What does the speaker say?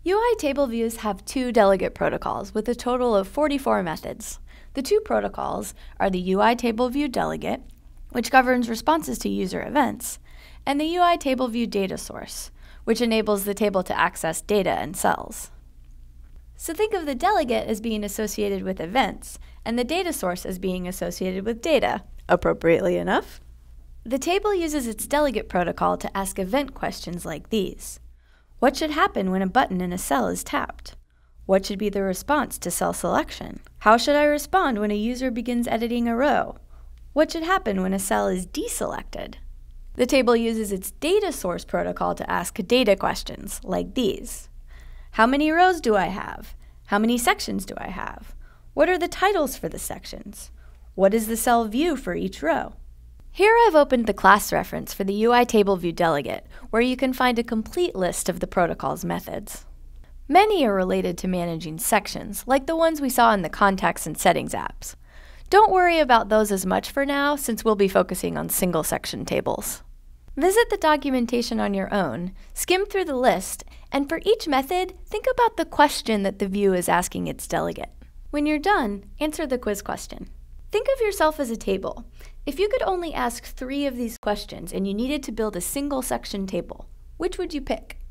UI table views have two delegate protocols with a total of 44 methods. The two protocols are the UI Tableview Delegate, which governs responses to user events, and the UI Tableview Data Source, which enables the table to access data and cells. So think of the delegate as being associated with events, and the data source as being associated with data, appropriately enough. The table uses its delegate protocol to ask event questions like these. What should happen when a button in a cell is tapped? What should be the response to cell selection? How should I respond when a user begins editing a row? What should happen when a cell is deselected? The table uses its data source protocol to ask data questions like these. How many rows do I have? How many sections do I have? What are the titles for the sections? What is the cell view for each row? Here I've opened the class reference for the UI Tableview Delegate, where you can find a complete list of the protocol's methods. Many are related to managing sections, like the ones we saw in the Contacts and Settings apps. Don't worry about those as much for now, since we'll be focusing on single section tables. Visit the documentation on your own, skim through the list, and for each method, think about the question that the view is asking its delegate. When you're done, answer the quiz question. Think of yourself as a table. If you could only ask 3 of these questions and you needed to build a single section table, which would you pick?